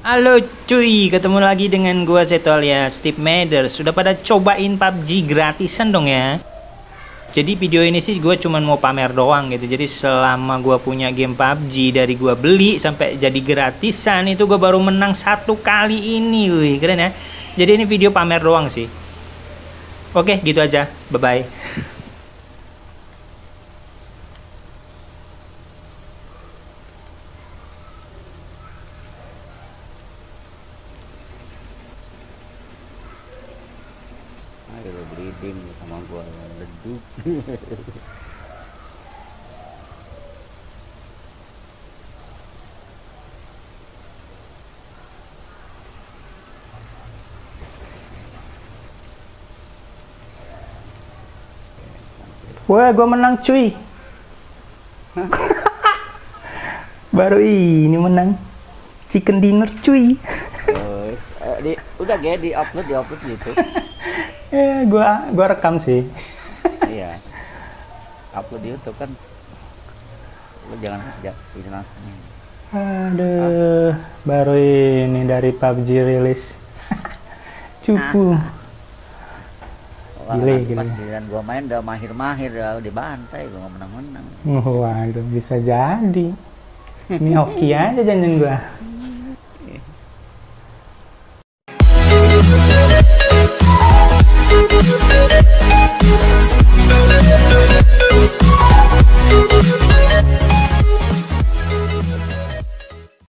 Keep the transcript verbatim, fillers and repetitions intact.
Halo cuy, ketemu lagi dengan gua Seto alias Steve Madder. Sudah pada cobain P U B G gratisan dong ya? Jadi video ini sih gue cuman mau pamer doang gitu. Jadi selama gua punya game P U B G dari gua beli sampai jadi gratisan itu gue baru menang satu kali ini, wih keren ya. Jadi ini video pamer doang sih. Oke gitu aja, bye bye. Ayo breeding sama gua leduk. Wah, gue menang cuy. Baru ini menang. Chicken dinner cuy. Oh, eh, di, udah gak di upload di upload gitu. Eh, gua gua rekam sih. Iya. Upload di YouTube kan. Lu jangan kerja ini langsung. Aduh, baru ini dari P U B G rilis. Cupu. Wah, Gile, pas gile. giliran gua main udah mahir-mahir udah dibantai gua nggak menang-menang. Waduh, bisa jadi. Ini hoki aja jangan gua.